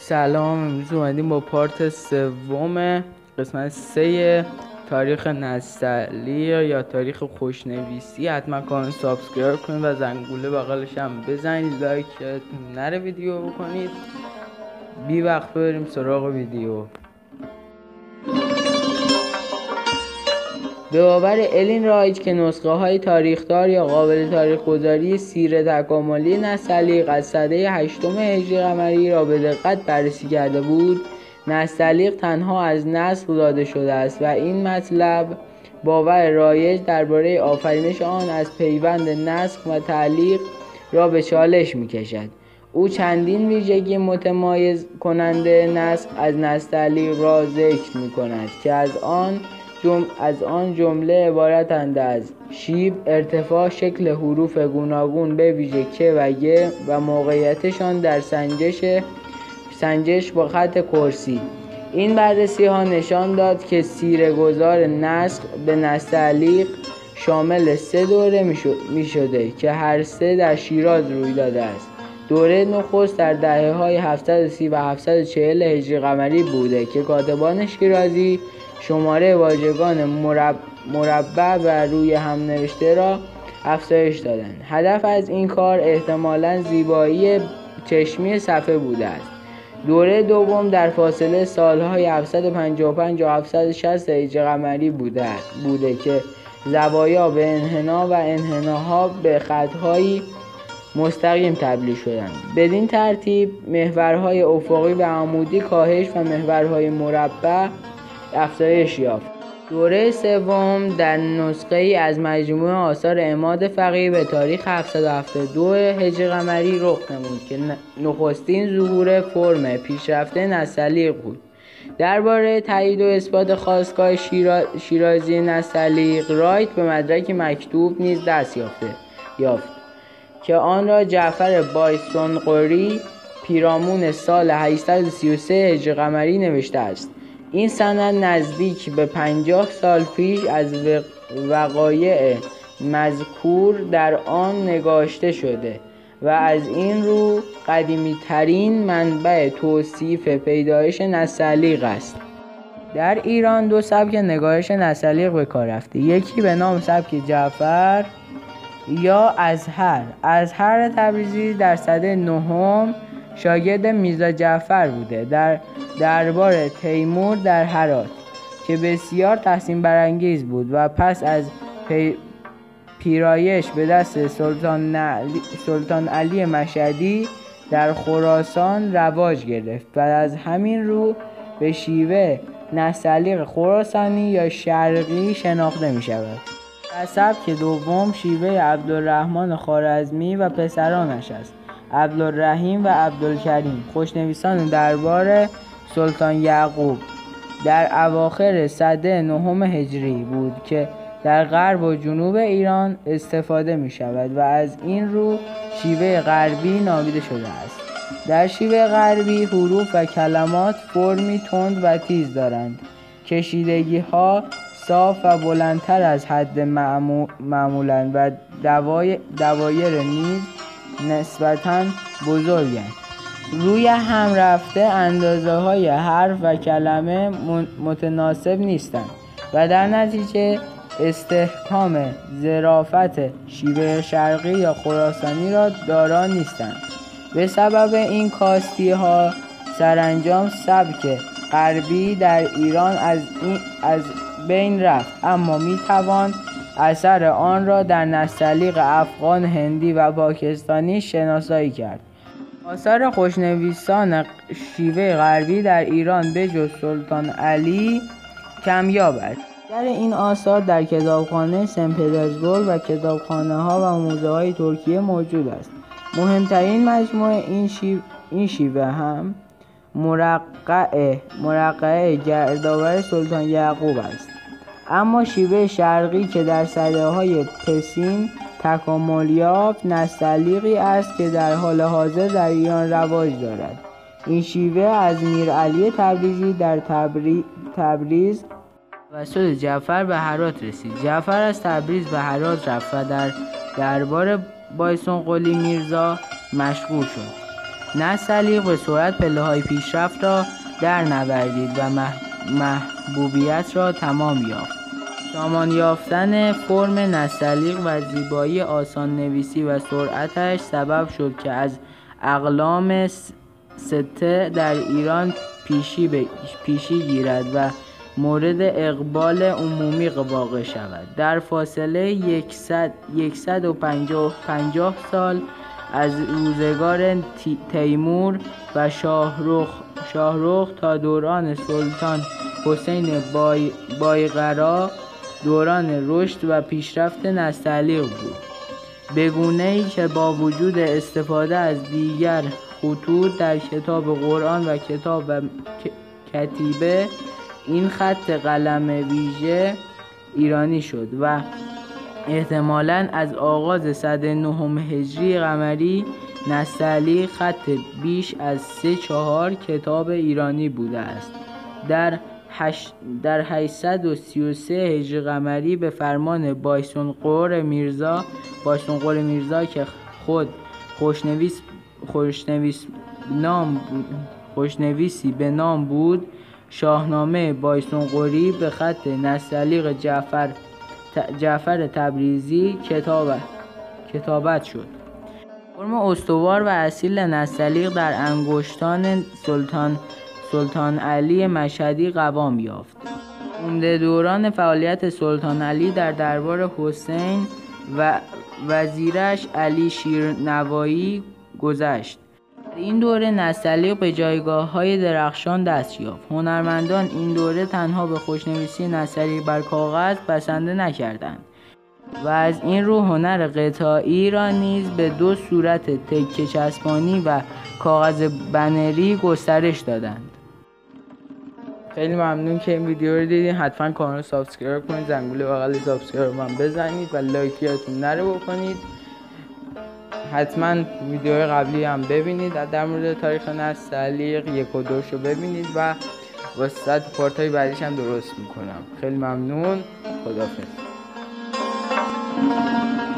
سلام، امروز اومدیم با پارت سوم قسمت 3 تاریخ نستعلیق یا تاریخ خوشنویسی. حتما کانال سابسکرایب کنید و زنگوله بغلش هم بزنید، لایک نره ویدیو بکنید. بی وقت بریم سراغ ویدیو. به باور الین رایت که نسخه های تاریخدار یا قابل تاریخ گذاری سیر تکاملی نستعلیق از سده 8 هجری قمری را به دقت بررسی کرده بود، نستعلیق تنها از نسل داده شده است و این مطلب باور رایج درباره آفرینش آن از پیوند نسخ و تعلیق را به چالش می‌کشد. او چندین ویژگی متمایز کننده نسخ از نستعلیق را ذکر می‌کند که از آن جمله عبارتند از شیب، ارتفاع، شکل حروف گوناگون به ویژه که و ی و موقعیتشان در سنجش با خط کرسی. این بررسی ها نشان داد که سیره‌گذار نسخ به نستعلیق شامل 3 دوره می شده که هر 3 در شیراز روی داده است. دوره نخست در دهه‌های 730 و 740 هجری قمری بوده که کاتبان شیرازی شماره واژگان مربع و روی هم نوشته را افزایش دادند. هدف از این کار احتمالاً زیبایی چشمی صفحه بوده است. دوره دوم در فاصله سالهای 755 و 760 هجری قمری بوده که زوایا به انحنا و انحناها به خط‌های مستقیم تبدیل شدند. بدین ترتیب محورهای افقی و عمودی کاهش و محورهای مربع افزایش یافت. دوره سوم در نسخه ای از مجموعه آثار عماد فقیه به تاریخ 772 هجری قمری رخ نمود که نخستین ظهور فرم پیشرفته نستعلیق بود. درباره تایید و اثبات خاستگاه شیرازی نستعلیق، رایت به مدرک مکتوب نیز دست یافت که آن را جعفر بایسونقری پیرامون سال 833 هجری قمری نوشته است. این سند نزدیک به 50 سال پیش از وقایع مذکور در آن نگاشته شده و از این رو قدیمی ترین منبع توصیف پیدایش نستعلیق است. در ایران 2 سبک نگارش نستعلیق به کار رفته. یکی به نام سبک جعفر یا ازهر تبریزی در سده 9 شاگرد میرزا جعفر بوده در دربار تیمور در هرات که بسیار تحسین برانگیز بود و پس از پیرایش به دست سلطان علی مشهدی در خراسان رواج گرفت و از همین رو به شیوه نستعلیق خراسانی یا شرقی شناخته می شود. و سبک دوم شیوه عبدالرحمن خوارزمی و پسرانش است، عبدالرحیم و عبدالکریم، خوشنویسان دربار سلطان یعقوب. در اواخر سده 9 هجری بود که در غرب و جنوب ایران استفاده می شود و از این رو شیوه غربی نامیده شده است. در شیوه غربی حروف و کلمات فرمی تند و تیز دارند. کشیدگی ها صاف و بلندتر از حد معمولند و دوایر نیز نسبتاً بزرگند. روی هم رفته اندازه های حرف و کلمه متناسب نیستند و در نتیجه استحکام ظرافت شیوه شرقی یا خراسانی را دارا نیستند. به سبب این کاستی ها سرانجام سبک غربی در ایران از بین رفت، اما می توان اثر آن را در نستعلیق افغان، هندی و پاکستانی شناسایی کرد. آثار خوشنویسان شیوه غربی در ایران به جز سلطان علی کمیاب است. در این آثار در کتابخانه سن پترزبورگ و کتابخانه ها و موزه های ترکیه موجود است. مهمترین مجموعه این شیوه هم مرقعه گردآور سلطان یعقوب است. اما شیوه شرقی که در سده‌های پسین تکامل یافت نستعلیقی است که در حال حاضر در ایران رواج دارد. این شیوه از میرعلی تبریزی در تبریز توسط جعفر به هرات رسید. جعفر از تبریز به هرات رفت و در دربار بایسونقلی میرزا مشغول شد. نستعلیق به سرعت پله‌های پیشرفت را در نوردید و محبوبیت را تمام یافت. سامان یافتن فرم نستعلیق و زیبایی آسان نویسی و سرعتش سبب شد که از اقلام سته در ایران پیشی گیرد و مورد اقبال عمومی واقع شود. در فاصله 150 سال از روزگار تیمور و شاهرخ تا دوران سلطان حسین بایقرا دوران رشد و پیشرفت نستعلیق بود، به گونه‌ای که با وجود استفاده از دیگر خطوط در کتاب قرآن و کتاب و کتیبه، این خط قلم ویژه ایرانی شد و احتمالاً از آغاز سده 9 هجری قمری نستعلیق خط بیش از 3/4 کتاب ایرانی بوده است. در 833 هجری قمری به فرمان بایسونقور میرزا که خود خوشنویسی به نام بود، شاهنامه بایسونقوری به خط نستعلیق جعفر تبریزی کتابت شد. فرم استوار و اصیل نستعلیق در انگشتان سلطان علی مشهدی قوام یافت. عمده دوران فعالیت سلطان علی در دربار حسین و وزیرش علی شیرنوایی گذشت. در این دوره نستعلیق به جایگاه‌های درخشان دست یافت. هنرمندان این دوره تنها به خوشنویسی نستعلیق بر کاغذ بسنده نکردند و از این رو هنر قطاعی را نیز به 2 صورت تکه چسبانی و کاغذ بنری گسترش دادند. خیلی ممنون که این ویدیو رو دیدین. حتما کانال رو سابسکرایب کنید، زنگوله بغل سابسکرایب من بزنید و لایک یادتون نره بکنید. حتما ویدیوهای قبلی هم ببینید در مورد تاریخ نستعلیق، 1 و 2 رو ببینید و واسه پارت‌های بعدیش هم درست میکنم. خیلی ممنون. خداحافظ.